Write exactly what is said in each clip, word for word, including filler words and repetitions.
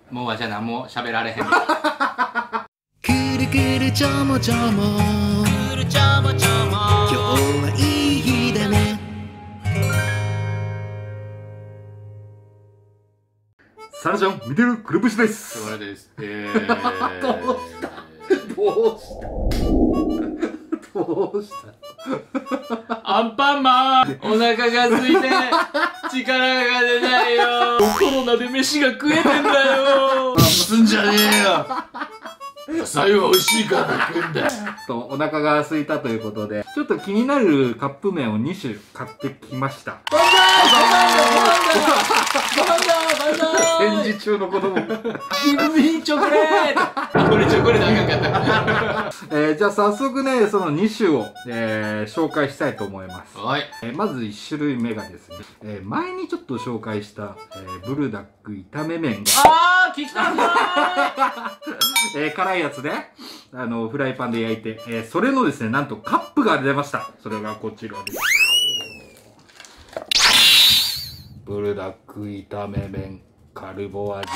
もうわしゃ何も喋られへん。くるくるちょもちょもくるちょもちょも今日はいい日だね。 サラちゃん見てるくるぶしです。 それです。えー、 どうしたどうしたどうしたアンパンマン、お腹が空いて力が出ないよ。コロナで飯が食えてんだよ。すんじゃねえよ。野菜は美味しいから食うんだよ。 とお腹が空いたということで、ちょっと気になるカップ麺をに種買ってきました。 バンダーバンダーバンダーバンダー戦時中の子供。 ギブミーチョコレート。これチョコレートあかんかった。 えー、じゃあ早速ね、そのに種を、えー、紹介したいと思います。 はい。 えー、まずいち種類目がですね、えー、前にちょっと紹介した、えー、ブルダック炒め麺が、 あー、聞きたいえー、辛いやつで、あの、フライパンで焼いて、えー、それのですね、なんとカップが出ました。それがこちらです。ブルダック炒め麺カルボ味。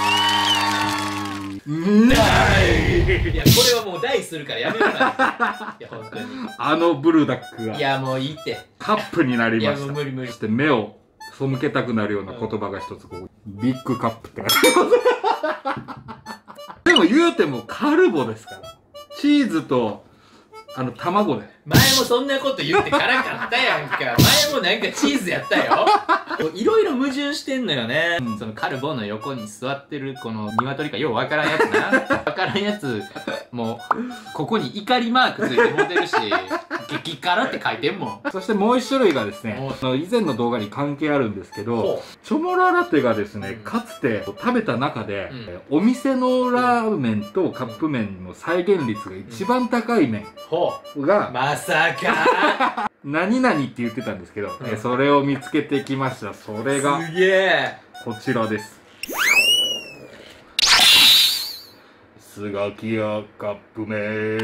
うんだーい。いや、これはもう大するからやめようか。いや、本当に。 あのブルダックがいや、もういいって。 カップになりました。 いや、もう無理無理。 そして目を背けたくなるような言葉が一つこう、ビッグカップって書いてますでも言うてもカルボですから。チーズとあの卵で。 前もそんなこと言って辛かったやんか。前もなんかチーズやったよ。いろいろ矛盾してんのよね、うん、そのカルボの横に座ってるこの鶏かようわからんやつな。わからんやつもうここに怒りマークついて持てるし、激辛って書いてんもん。 そしてもう一種類がですね、以前の動画に関係あるんですけど、チョモララテがですね、うん、かつて食べた中で、うん、お店のラーメンとカップ麺の再現率が一番高い麺が、うん、 まさか何々って言ってたんですけど、うん、それを見つけてきました。それがすげえこちらです。スガキヤカップ麺。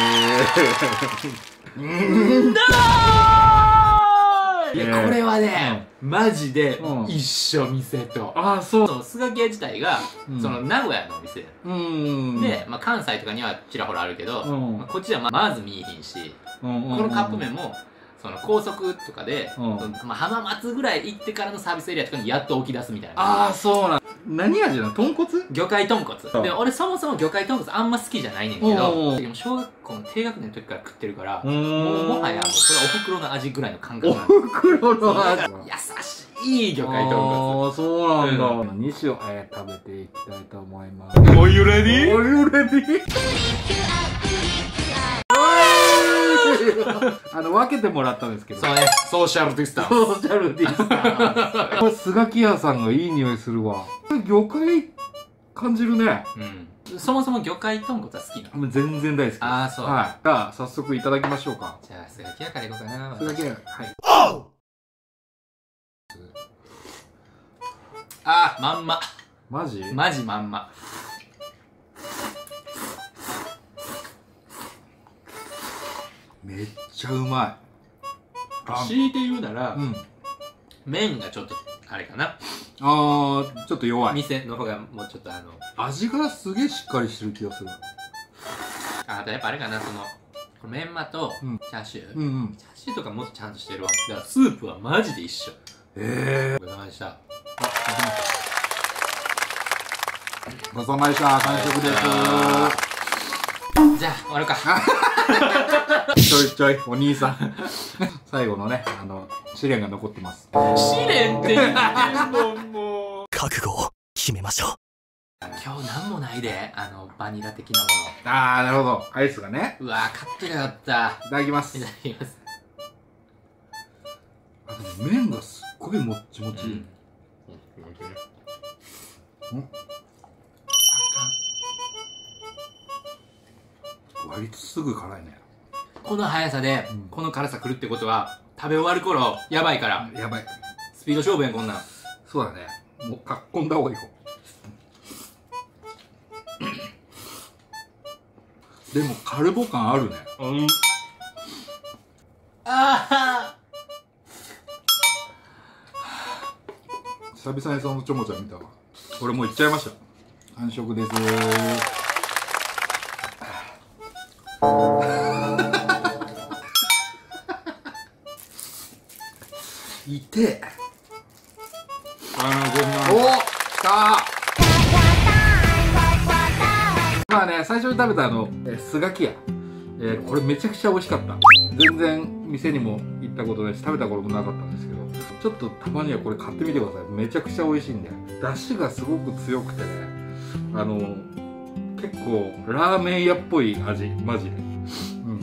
んだーいや、これはね、うん、マジで一緒店と。 ああ、そう。 そのスガキヤ自体が、うん、その名古屋のお店で、まあ、関西とかにはちらほらあるけど、うん、まあ、こっちはままず見えひんし、このカップ麺もその高速とかで、うん、まあ、浜松ぐらい行ってからのサービスエリアとかにやっと起き出すみたいな。 ああ、そうなん。何味なの？豚骨？ 魚介豚骨。で俺そもそも魚介豚骨あんま好きじゃないねんけど、でも小学校の低学年の時から食ってるから、もうもはやもうこれはお袋の味ぐらいの感覚なんです。お袋の味。 優しい魚介豚骨。 ああ、そうなんだ。うん、に種を、えー、食べていきたいと思います。Are you ready? Are you ready? あの分けてもらったんですけど、 そうね、ソーシャルディスタンス。 ソーシャルディスタンス。これスガキヤさんがいい匂いするわ。これ魚介感じるね。 うん。そもそも魚介豚骨は好きなの？ 全然大好き。 ああ、そう。 はい。じゃあ早速いただきましょうか。 じゃあスガキヤからいこうかな。 スガキヤ、はい。 ああ、まんま。 マジ？ マジまんま。 めっちゃうまい。強いて言うなら、うん、麺がちょっとあれかな。 あー、ちょっと弱い。 店の方がもうちょっとあの味がすげえしっかりしてる気がする。 あとやっぱあれかな、そのこのメンマとチャーシュー、うんうん、チャーシューとかもっとちゃんとしてるわ。だからスープはマジで一緒。 ええー、 ごちそうさまでした。 ごちそうさまでした。完食です。 じゃあ終わるか。 ちょいちょいお兄さん最後のね、あの試練が残ってます。 試練って言ってんのもう覚悟を決めましょう。 今日なんもないで、あのバニラ的なもの。ああ、なるほど。アイスがね。 うわー、買ってなかった。 いただきます。 いただきます。 あ、でも麺がすっごいもっちもち。うん、うん、割とすぐ辛いね。 この速さで、うん、この辛さくるってことは食べ終わる頃やばいから。 やばい。 スピード勝負やん、こんなん。 そうだね。もうかっこんだ方がいいよ。でもカルボ感あるね。うん。 ああ。 久々にそのちょもちゃん見たわ。俺もう行っちゃいました。 完食です。いてあのごまおっきたまあね、最初に食べたあのえスガキヤ、えー、これめちゃくちゃ美味しかった。全然店にも行ったことないし食べたこともなかったんですけど、ちょっとたまにはこれ買ってみてください。めちゃくちゃ美味しいんで、出汁がすごく強くてね、あの結構ラーメン屋っぽい味、マジで、うん、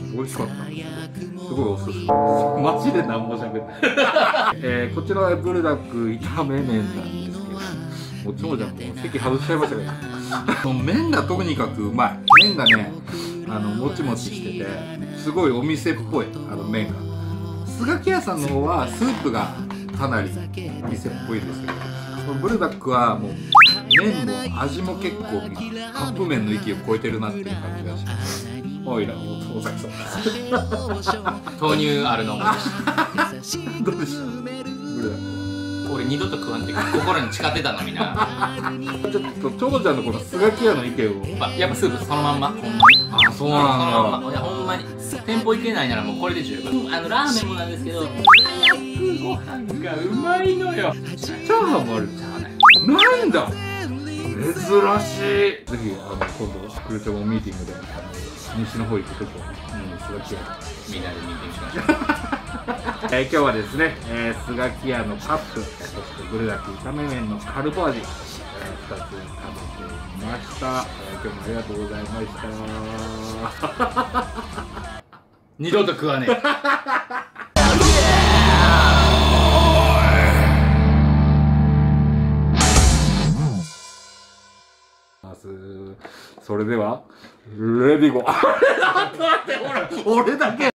美味しかった。すごいおすすめです。マジで何も喋ってない、えー、こちらはブルダック炒め麺なんですけど、もう長者も席外しちゃいましたけど麺がとにかくうまい。麺がね、あのもちもちしててすごいお店っぽい、あの麺が。スガキ屋さんの方はスープがかなり店っぽいですけど、このブルダックはもう麺も味も結構カップ麺の域を超えてるなっていう感じがします。おいらお酒そう豆乳あるの思い出したどうでしたブルダック。 俺二度と食わんって心に誓ってたのにな。 ちょっと長者のこのスガキ屋の意見を、 まあ、やっぱスープそのまんま、ほんまに。 あ、そうなんだ。 いやほんまに店舗行けないならもうこれで十分。あのラーメンもなんですけど、早くご飯がうまいのよ。 チャーハンもある。 チャーハンないんだ。珍しい。ぜひあの今度クルチョモミーティングであの西の方行くときは、うん、スガキ屋みんなでミーティングしましょう。 えー、今日はですね、えー、スガキ屋のカップ、そしてブルダック炒め麺のカルボ味、えー、ふたつ食べてみました。えー、今日もありがとうございました。 二度と食わねえ。 それではレディゴ。待って待って、俺だけ